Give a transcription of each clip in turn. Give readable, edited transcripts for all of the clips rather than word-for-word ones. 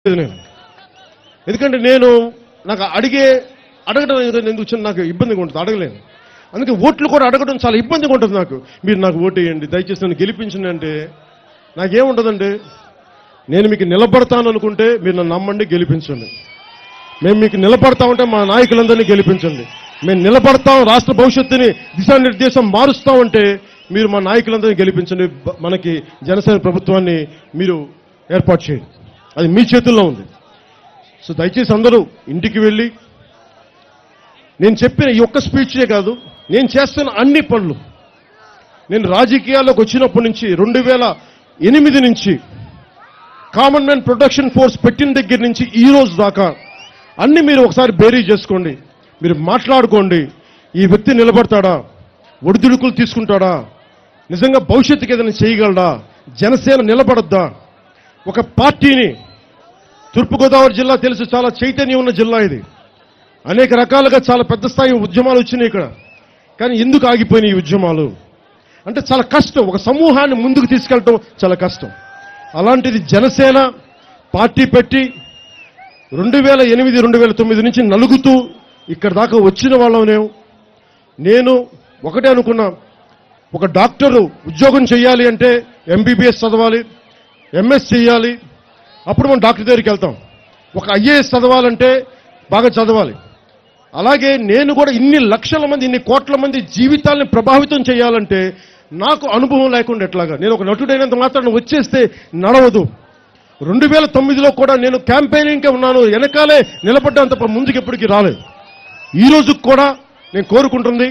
నేను ఎందుకంటే నాకు అడగడం ఎందుకు వచ్చిన నాకు ఇబ్బందిగా ఉంటుంది, అడగలేను. అందుకే ఓట్లు కూడా అడగడం చాలా ఇబ్బందిగా ఉంటుంది నాకు. మీరు నాకు ఓటు వేయండి, దయచేసి నన్ను గెలిపించండి అంటే నాకేముండదండి. నేను మీకు నిలబడతాను అనుకుంటే మీరు నన్ను నమ్మండి, గెలిపించండి. మేము మీకు నిలబడతామంటే మా నాయకులందరినీ గెలిపించండి. మేము నిలబడతాం, రాష్ట్ర భవిష్యత్తుని దిశానిర్దేశం మారుస్తామంటే మీరు మా నాయకులందరినీ గెలిపించండి. మనకి జనసేన ప్రభుత్వాన్ని మీరు ఏర్పాటు చేయండి, అది మీ చేతుల్లో ఉంది. సో దయచేసి అందరూ ఇంటికి వెళ్ళి నేను చెప్పిన ఈ ఒక్క స్పీచే కాదు, నేను చేస్తున్న అన్ని పనులు, నేను రాజకీయాల్లోకి వచ్చినప్పటి నుంచి 2008 నుంచి కామన్ మ్యాన్ ప్రొటెక్షన్ ఫోర్స్ పెట్టిన దగ్గర నుంచి ఈ రోజు దాకా అన్ని మీరు ఒకసారి బేరీ చేసుకోండి. మీరు మాట్లాడుకోండి. ఈ వ్యక్తి నిలబడతాడా, ఒడిదుడుకులు తీసుకుంటాడా, నిజంగా భవిష్యత్తుకి ఏదైనా చేయగలడా, జనసేన నిలబడద్దా, ఒక పార్టీని. తూర్పుగోదావరి జిల్లా తెలుసు, చాలా చైతన్యం ఉన్న జిల్లా ఇది. అనేక రకాలుగా చాలా పెద్ద స్థాయి ఉద్యమాలు వచ్చినాయి ఇక్కడ. కానీ ఎందుకు ఆగిపోయినాయి ఈ ఉద్యమాలు అంటే చాలా కష్టం. ఒక సమూహాన్ని ముందుకు తీసుకెళ్ళటం చాలా కష్టం. అలాంటిది జనసేన పార్టీ పెట్టి 2008, 2009 నుంచి నలుగుతూ ఇక్కడ దాకా వచ్చిన వాళ్ళనే. నేను ఒకటే అనుకున్నా, ఒక డాక్టరు ఉద్యోగం చేయాలి అంటే ఎంబీబీఎస్ చదవాలి, ఎంఎస్ చేయాలి, అప్పుడు మనం డాక్టర్ దగ్గరికి వెళ్తాం. ఒక ఐఏఎస్ చదవాలంటే బాగా చదవాలి. అలాగే నేను కూడా ఇన్ని లక్షల మంది, ఇన్ని కోట్ల మంది జీవితాలను ప్రభావితం చేయాలంటే నాకు అనుభవం లేకుండా ఎట్లాగా. నేను ఒక నటుడైనంత మాత్రం వచ్చేస్తే నడవదు. 2009లో కూడా నేను క్యాంపెయినింగ్కే ఉన్నాను, వెనకాలే నిలబడ్డంత ముందుకు ఎప్పటికీ రాలేదు. ఈ రోజు కూడా నేను కోరుకుంటుంది,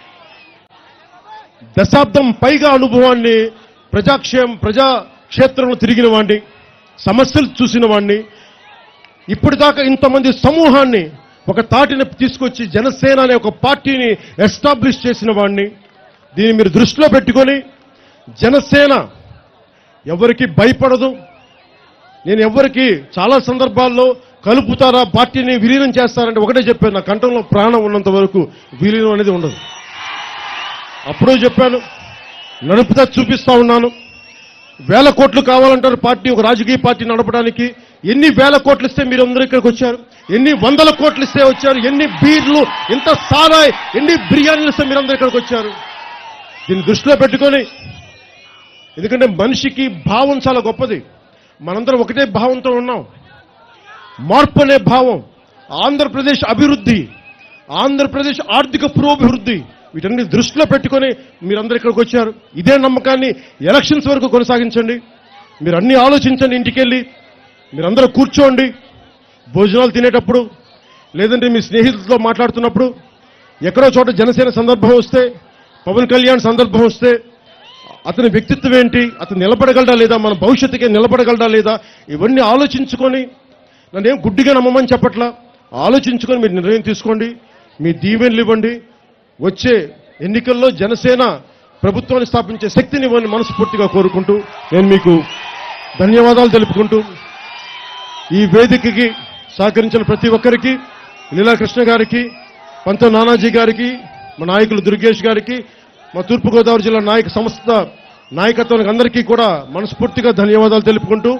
దశాబ్దం పైగా అనుభవాన్ని, ప్రజాక్షేత్రంలో తిరిగిన వాడిని, సమస్యలు చూసిన వాడిని, ఇప్పటిదాకా ఇంతమంది సమూహాన్ని ఒక తాటిని తీసుకొచ్చి జనసేన అనే ఒక పార్టీని ఎస్టాబ్లిష్ చేసిన వాడిని. దీన్ని మీరు దృష్టిలో పెట్టుకొని, జనసేన ఎవరికి భయపడదు. నేను ఎవరికి చాలా సందర్భాల్లో కలుపుతారా, పార్టీని విలీనం చేస్తారంటే ఒకటే చెప్పాను, నా కంఠంలో ప్రాణం ఉన్నంత వరకు విలీనం అనేది ఉండదు. అప్పుడే చెప్పాను, నడుపుతా చూపిస్తా ఉన్నాను. 1000 కోట్లు కావాలంటారు పార్టీ, ఒక రాజకీయ పార్టీ నడపడానికి. ఎన్ని 1000 కోట్లు ఇస్తే మీరు అందరూ ఇక్కడికి వచ్చారు? ఎన్ని 100 కోట్లు ఇస్తే వచ్చారు? ఎన్ని బీర్లు, ఎంత సారాయ్, ఎన్ని బిర్యానీలు ఇస్తే మీరందరూ ఇక్కడికి వచ్చారు? దీన్ని దృష్టిలో పెట్టుకొని, ఎందుకంటే మనిషికి భావం చాలా గొప్పది. మనందరం ఒకటే భావంతో ఉన్నాం. మార్పు అనే భావం, ఆంధ్రప్రదేశ్ అభివృద్ధి, ఆంధ్రప్రదేశ్ ఆర్థిక పురోభివృద్ధి, వీటన్ని దృష్టిలో పెట్టుకొని మీరందరూ ఇక్కడికి వచ్చారు. ఇదే నమ్మకాన్ని ఎలక్షన్స్ వరకు కొనసాగించండి. మీరు అన్ని ఆలోచించండి. ఇంటికెళ్ళి మీరందరూ కూర్చోండి, భోజనాలు తినేటప్పుడు, లేదంటే మీ స్నేహితులతో మాట్లాడుతున్నప్పుడు, ఎక్కడో చోట జనసేన సందర్భం వస్తే, పవన్ కళ్యాణ్ సందర్భం వస్తే, అతని వ్యక్తిత్వం ఏంటి, అతను నిలబడగలడా లేదా, మన భవిష్యత్తుకే నిలబడగలడా లేదా, ఇవన్నీ ఆలోచించుకొని, నన్నేం గుడ్డిగా నమ్మమని చెప్పట్లా, ఆలోచించుకొని మీరు నిర్ణయం తీసుకోండి. మీ దీవెనలు ఇవ్వండి. వచ్చే ఎన్నికల్లో జనసేన ప్రభుత్వాన్ని స్థాపించే శక్తిని ఇవ్వని మనస్ఫూర్తిగా కోరుకుంటూ నేను మీకు ధన్యవాదాలు తెలుపుకుంటూ, ఈ వేదికకి సహకరించిన ప్రతి ఒక్కరికి, లీలాకృష్ణ గారికి, పంత నానాజీ గారికి, మా నాయకులు దుర్గేష్ గారికి, మా తూర్పుగోదావరి జిల్లా సంస్థ నాయకత్వానికి అందరికీ కూడా మనస్ఫూర్తిగా ధన్యవాదాలు తెలుపుకుంటూ,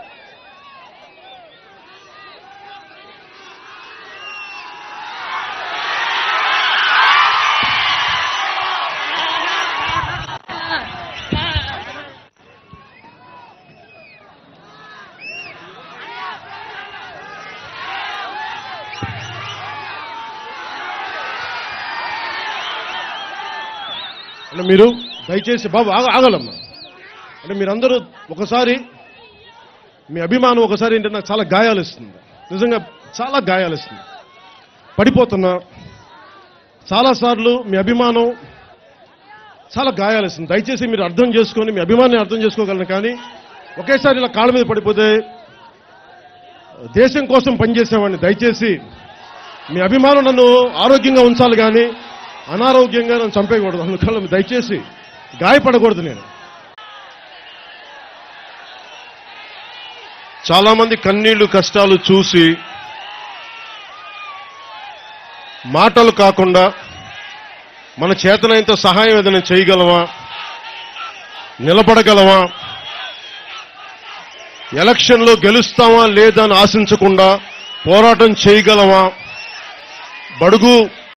అంటే మీరు దయచేసి బాబు ఆగలమ్మా. అంటే మీరందరూ ఒకసారి మీ అభిమానం ఒకసారి ఏంటంటే నాకు చాలా గాయాలు ఇస్తుంది, నిజంగా చాలా గాయాలు ఇస్తుంది. పడిపోతున్నా చాలాసార్లు మీ అభిమానం చాలా గాయాలు ఇస్తుంది. దయచేసి మీరు అర్థం చేసుకొని, మీ అభిమానాన్ని అర్థం చేసుకోగలను. కానీ ఒకేసారి ఇలా కాళ్ళ మీద పడిపోతే దేశం కోసం పనిచేసేవాడిని. దయచేసి మీ అభిమానం నన్ను ఆరోగ్యంగా ఉంచాలి, కానీ అనారోగ్యంగా నన్ను చంపేయకూడదు. అందుకని దయచేసి గాయపడకూడదు. నేను చాలా మంది కన్నీళ్లు, కష్టాలు చూసి మాటలు కాకుండా మన చేతనైనంత సహాయం ఏదైనా చేయగలమా, నిలబడగలమా, ఎలక్షన్లో గెలుస్తామా లేదా అని ఆశించకుండా పోరాటం చేయగలమా, బడుగు